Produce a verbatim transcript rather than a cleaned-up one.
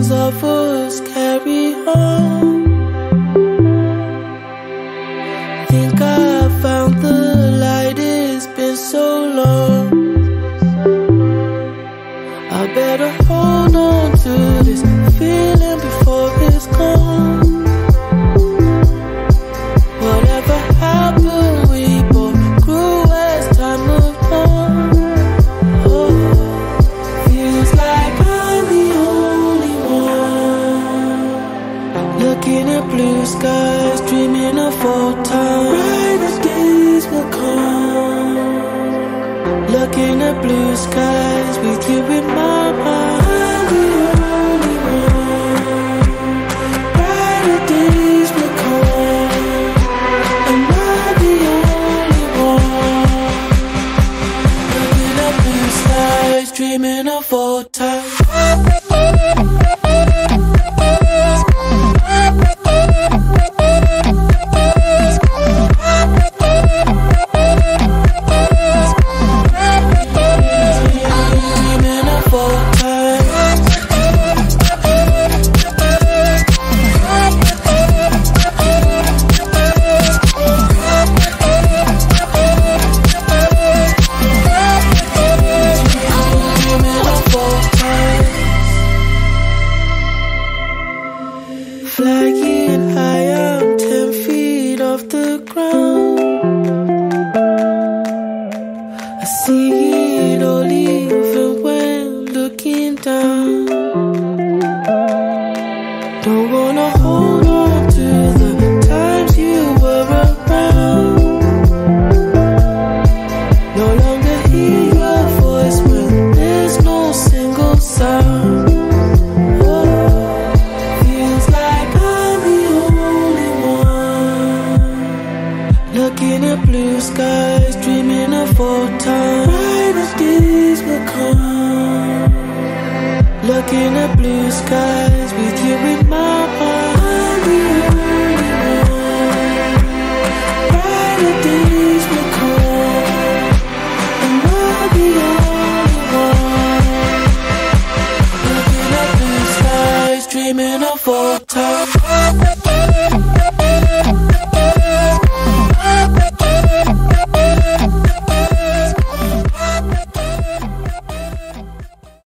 visions of us carry on. Think I found the light, it's been so long. I better hold on to this feeling before it's gone. Whatever happened, we both grew as time moved on. Oh, feels like I'm the only one looking at blue skies, dreaming of old times. Brighter days will come. Looking at blue skies with you in my mind. I'm the only one. Brighter days will come, and I'm the only one. Looking at blue skies, dreaming of old times. Flying high, I'm ten feet off the ground. I see it all even when looking down. Don't wanna hold on to the times you were around. No longer hear your voice when there's no single sound. Looking at blue skies, dreaming of old times. Brighter days will come. Looking at blue skies with you in my heart.